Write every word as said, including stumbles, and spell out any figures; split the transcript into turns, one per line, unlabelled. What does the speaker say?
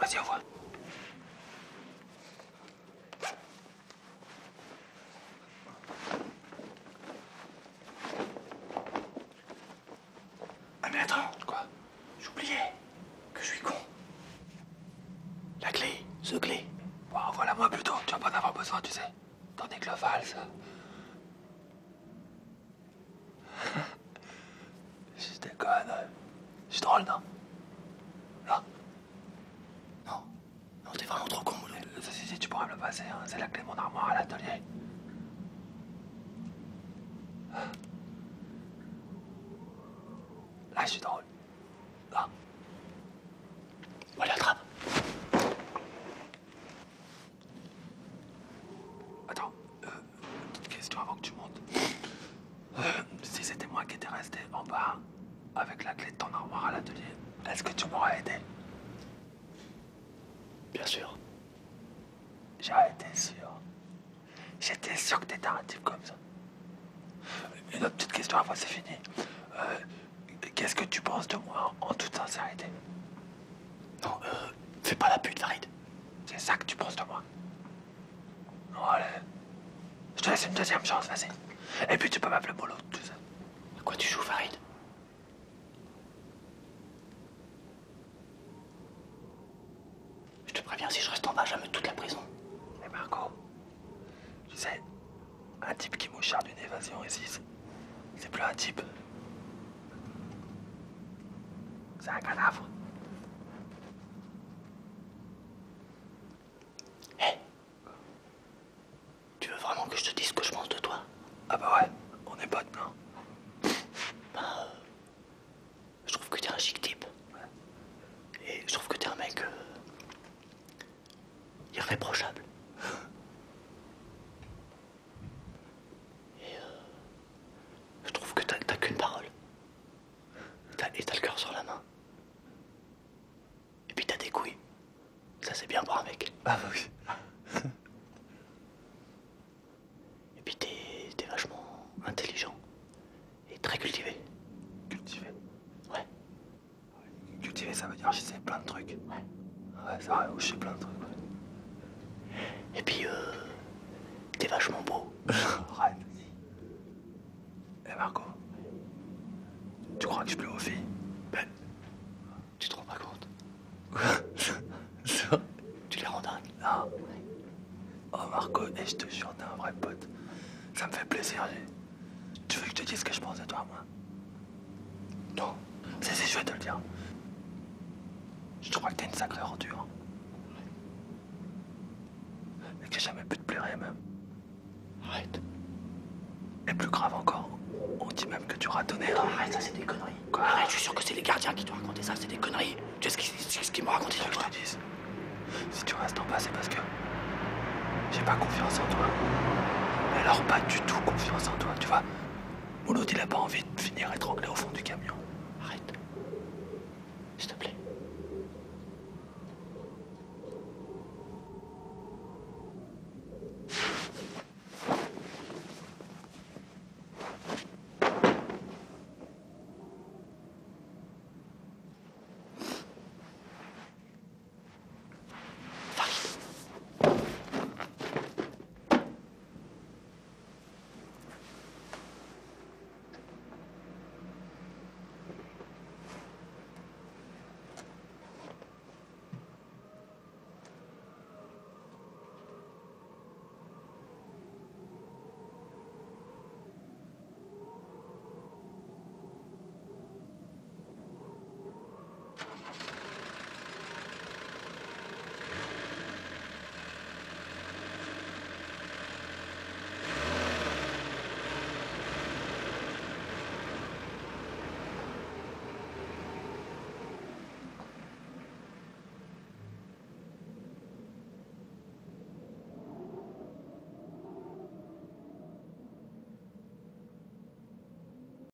Vas-y, ouvre.
Ah mais attends,
Quoi?
j'oubliais que je suis con. La clé, ce clé.
Bon, voilà-moi plutôt, tu vas pas en avoir besoin, tu sais. Tandis que le valse... Je déconne. Je suis drôle, non? Non?
Non, non, t'es vraiment trop con, Mouloud.
Euh, Si, si, tu pourras me le passer, hein. C'est la clé de mon armoire à l'atelier. Là, je suis drôle. Non?
Bon, allez, attrape.
Attends, euh, petite question avant que tu montes. Euh, si c'était moi qui étais resté en bas, avec la clé de ton armoire à l'atelier, est-ce que tu m'aurais aidé?
Bien sûr.
J'aurais été sûr. J'étais sûr que t'étais un type comme ça. Une autre petite question après c'est fini. Euh, Qu'est-ce que tu penses de moi en toute sincérité?
Non, euh, fais pas la pute, Farid.
C'est ça que tu penses de moi? Bon, allez. Je te laisse une deuxième chance, vas-y. Et puis tu peux m'appeler Molo, tu sais.
À quoi tu joues, Farid? Je te préviens, si je reste en bas, j'aime toute la prison.
Et Marco, tu sais, un type qui mouchard d'une évasion ici, c'est- c'est plus un type. C'est un cadavre.
Hé, tu veux vraiment que je te dise ce que je pense de toi?
Ah bah ouais, on est potes, non?
Ben, euh, je trouve que t'es un chic type. Et je trouve que t'es un mec euh, irréprochable. Et euh, je trouve que t'as t'as qu'une parole. T'as- Et t'as le cœur sur la main. Et puis t'as des couilles. Ça c'est bien pour un mec.
Ah bah oui.
Et puis t'es t'es vachement intelligent. Et très cultivé.
Cultivé.
Ouais.
Cultivé, ça veut dire je sais plein de trucs.
Ouais.
Ouais, c'est vrai, je sais plein de trucs. Ouais.
Et puis euh, t'es vachement beau.
Arrête. Eh Marco, tu crois que je plais aux filles?
Ben, tu te rends pas compte?
Ça?
Tu les rends dingues.
Non. Oh Marco, et je te jure, t'es un vrai pote. Ça me fait plaisir. j'ai- Tu veux que je te dise ce que je pense de toi, moi?
Non.
Si, si, je vais te le dire. Je crois que t'es une sacrée ordure. Et que j'ai jamais pu te plaire même.
Arrête.
Et plus grave encore, on dit même que tu ratonnais.
Non, arrête, ça c'est des conneries.
Quoi?
Arrête, je suis sûr que c'est les gardiens qui t'ont raconté ça, c'est des conneries. Tu sais ce qu'ils ce qu'ils m'ont raconté
Tu veux
sur
que je
toi?
te dise? Si tu restes en bas, c'est parce que j'ai pas confiance en toi. Mais alors pas du tout confiance en toi, tu vois. Mouloud, il a pas envie de finir étranglé au fond du camion.